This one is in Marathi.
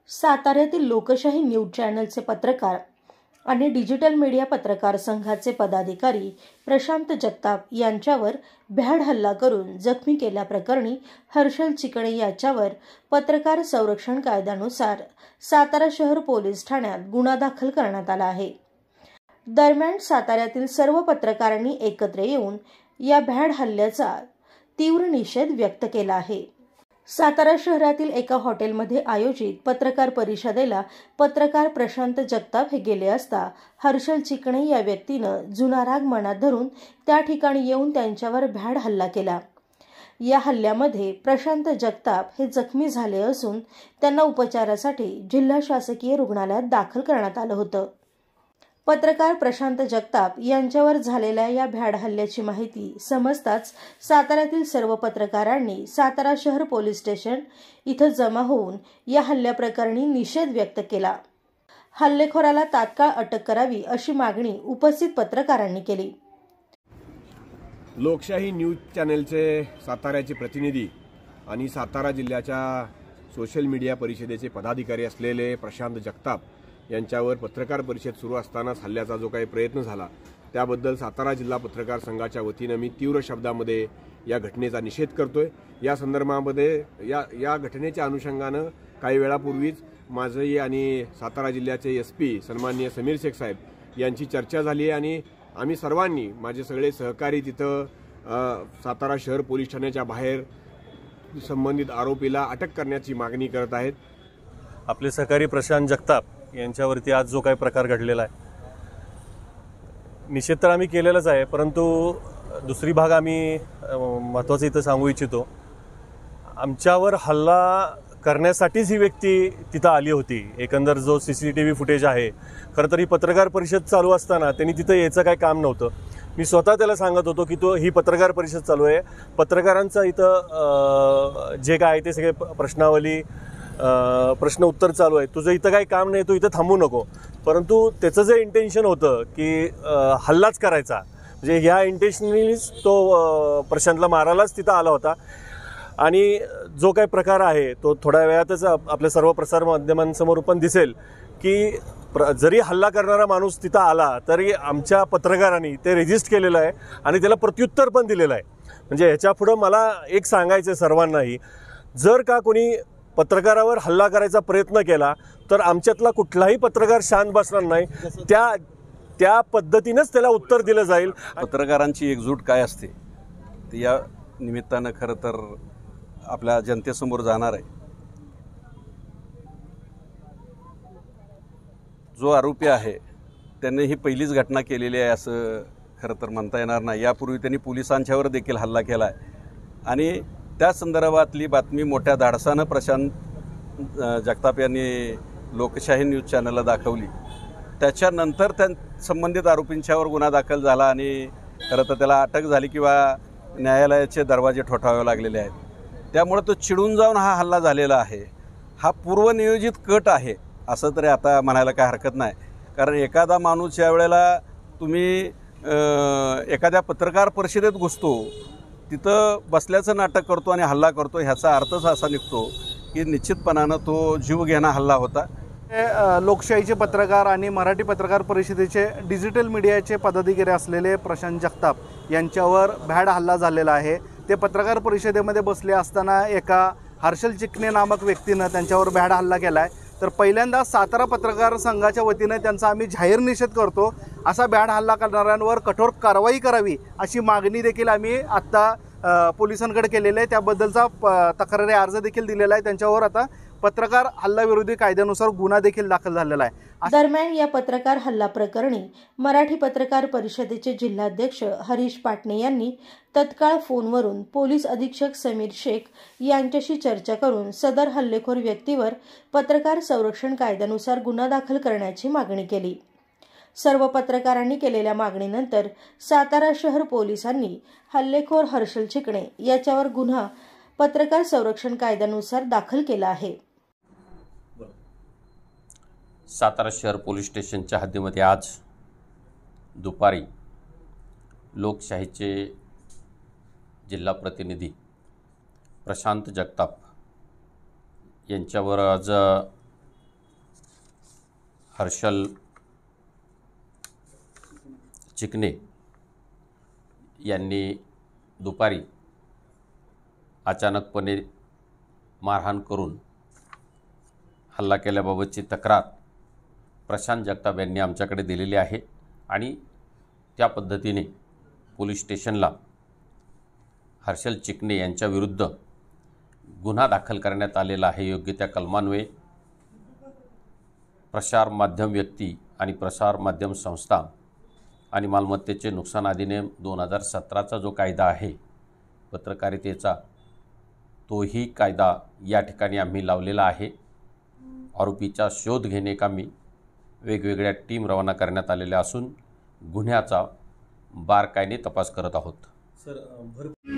साताऱ्यातील लोकशाही न्यूज चॅनलचे पत्रकार आणि डिजिटल मीडिया पत्रकार संघाचे पदाधिकारी प्रशांत जगताप यांच्यावर भ्याड हल्ला करून जखमी केल्याप्रकरणी हर्षल चिकणे याच्यावर पत्रकार संरक्षण कायद्यानुसार सातारा शहर पोलीस ठाण्यात गुन्हा दाखल करण्यात आला आहे। दरम्यान साताऱ्यातील सर्व पत्रकारांनी एकत्र येऊन या भ्याड हल्ल्याचा तीव्र निषेध व्यक्त केला आहे। सातारा शहरातील एका हॉटेलमध्ये आयोजित पत्रकार परिषदेला पत्रकार प्रशांत जगताप हे गेले असता हर्षल चिकणे या व्यक्तीनं जुना राग मनात धरून त्या ठिकाणी येऊन त्यांच्यावर भ्याड हल्ला केला। या हल्ल्यामध्ये प्रशांत जगताप हे जखमी झाले असून त्यांना उपचारासाठी जिल्हा शासकीय रुग्णालयात दाखल करण्यात आलं होतं। पत्रकार प्रशांत जगताप यांच्यावर झालेल्या या भ्याड हल्ल्याची माहिती समजताच साताऱ्यातील सर्व पत्रकारांनी सातारा शहर पोलीस स्टेशन इथं जमा होऊन या हल्ल्याप्रकरणी निषेध व्यक्त केला। हल्लेखोराला तात्काळ अटक करावी अशी मागणी उपस्थित पत्रकारांनी केली। लोकशाही न्यूज चॅनलचे साताऱ्याचे प्रतिनिधी आणि सातारा जिल्ह्याच्या सोशल मीडिया परिषदेचे पदाधिकारी असलेले प्रशांत जगताप यांच्यावर पत्रकार परिषद सुरू असतानाच हल्ल्याचा जो काही प्रयत्न झाला त्याबद्दल सातारा जिल्हा पत्रकार संघाच्या वतीने मी तीव्र शब्दामध्ये या घटनेचा निषेध करतोय। या संदर्भामध्ये या घटनेच्या अनुषंगाने काही वेळापूर्वीच माझे आणि सातारा जिल्ह्याचे SP सन्माननीय समीर शेख साहेब यांची चर्चा झाली आहे आणि आम्ही सर्वांनी माझे सगळे सहकारी तिथं सातारा शहर पोलीस ठाण्याच्या बाहेर संबंधित आरोपीला अटक करण्याची मागणी करत आहेत। आपले सहकारी प्रशांत जगताप यांच्यावरती आज जो काही प्रकार घडलेला आहे निषेध तर आम्ही केलेलाच आहे, परंतु दुसरी भाग आम्ही महत्त्वाचं इथं सांगू इच्छितो। आमच्यावर हल्ला करण्यासाठीच ही व्यक्ती तिथं आली होती। एकंदर जो CCTV फुटेज आहे, खरं तर ही पत्रकार परिषद चालू असताना त्यांनी तिथं यायचं काही काम नव्हतं। मी स्वतः त्याला सांगत होतो की ही पत्रकार परिषद चालू आहे, पत्रकारांचा इथं जे काय आहे ते सगळे प्रश्नावली प्रश्न उत्तर चालू आहे, तुझं इथं काही काम नाही, तू इथं थांबू नको। परंतु त्याचं जे इंटेन्शन होतं की हल्लाच करायचा, म्हणजे ह्या इंटेन्शनलीच तो प्रशांतला मारायलाच तिथं आला होता। आणि जो काही प्रकार आहे तो थोड्या वेळातच आपल्या सर्व प्रसार माध्यमांसमोर पण दिसेल की जरी हल्ला करणारा माणूस तिथं आला तरी आमच्या पत्रकारांनी ते रजिस्टर केलेलं आहे आणि त्याला प्रत्युत्तर पण दिलेलं आहे। म्हणजे ह्याच्या पुढं मला एक सांगायचं सर्वांनाही, जर का कोणी पत्रकारावर हल्ला करायचा प्रयत्न केला तर आमच्यातला कुठलाही पत्रकार शांत बसणार नाही, त्या पद्धतीनेच त्याला उत्तर दिलं जाईल। पत्रकारांची एकजूट काय असते ते या निमित्तानं खरं तर आपल्या जनतेसमोर जाणार आहे। जो आरोपी आहे त्याने ही पहिलीच घटना केलेली आहे असं खरं तर म्हणता येणार नाही। यापूर्वी त्यांनी पोलिसांच्यावर देखील हल्ला केला आहे आणि त्या संदर्भातली बातमी मोठ्या धाडसानं प्रशांत जगताप यांनी लोकशाही न्यूज चॅनलला दाखवली। त्याच्यानंतर संबंधित आरोपींच्यावर गुन्हा दाखल झाला आणि खरं तर त्याला अटक झाली किंवा न्यायालयाचे दरवाजे ठोठावे लागलेले आहेत। त्यामुळे तो चिडून जाऊन हा हल्ला झालेला आहे। हा पूर्वनियोजित कट आहे असं तरी आता म्हणायला काय हरकत नाही, कारण एखादा माणूस ज्या वेळेला तुम्ही एखाद्या पत्रकार परिषदेत घुसतो, तिथं बसल्याचं नाटक करतो आणि हल्ला करतो, ह्याचा अर्थच असा निघतो की निश्चितपणानं तो जीवघेणा हल्ला होता। लोकशाहीचे पत्रकार आणि मराठी पत्रकार परिषदेचे डिजिटल मीडियाचे पदाधिकारी असलेले प्रशांत जगताप यांच्यावर भ्याड हल्ला झालेला आहे। ते पत्रकार परिषदेमध्ये बसले असताना एका हर्षल चिकणे नामक व्यक्तीनं त्यांच्यावर भ्याड हल्ला केला आहे। तर पहिल्यांदा सातारा पत्रकार संघाच्या वतीने त्यांचा आम्ही जाहीर निषेध करतो। असा भ्याड हल्ला करणाऱ्यांवर कठोर कारवाई करावी अशी मागणी देखील आम्ही आत्ता पोलिसांकडे केलेली आहे। त्याबद्दलचा तक्रारी अर्ज देखील दिलेला आहे। त्यांच्यावर आता पत्रकार हल्ला विरोधी कायद्यानुसार गुन्हा देखील दाखल झालेला आहे। दरम्यान या पत्रकार हल्ला प्रकरणी मराठी पत्रकार परिषदेचे जिल्हाध्यक्ष हरीश पाटणे यांनी तत्काळ फोनवरून पोलीस अधीक्षक समीर शेख यांच्याशी चर्चा करून सदर हल्लेखोर व्यक्तीवर पत्रकार संरक्षण कायद्यानुसार गुन्हा दाखल करण्याची मागणी केली। सर्व पत्रकारांनी केलेल्या मागणीनंतर सातारा शहर पोलिसांनी हल्लेखोर हर्षल चिकणे याच्यावर गुन्हा पत्रकार संरक्षण कायद्यानुसार दाखल केला आहे। सातारा शहर पोलीस स्टेशनच्या हद्दीमध्ये आज दुपारी लोकशाहीचे जिल्हा प्रतिनिधी प्रशांत जगताप यांच्यावर आज हर्षल चिकणे यांनी दुपारी अचानकपणे मारहाण करून हल्ला केल्याबाबतची तक्रार प्रशांत जगताप यांनी आमच्याकडे दिलेली आहे आणि त्या पद्धतीने पोलीस स्टेशनला हर्षल चिकणे यांच्याविरुद्ध गुन्हा दाखल करण्यात आलेला आहे। योग्य त्या कलमान्वये प्रसार माध्यम व्यक्ती आणि प्रसार माध्यम संस्था आणि मालमत्तेचे नुकसान अधिनियम 2017चा जो कायदा आहे पत्रकारितेचा, तोही कायदा या ठिकाणी आम्ही लावलेला आहे। आरोपीचा शोध घेणे कामी वेगवेगळ्या टीम रवाना करण्यात आलेल्या असून गुन्ह्याचा बारकाईने तपास करत आहोत। सर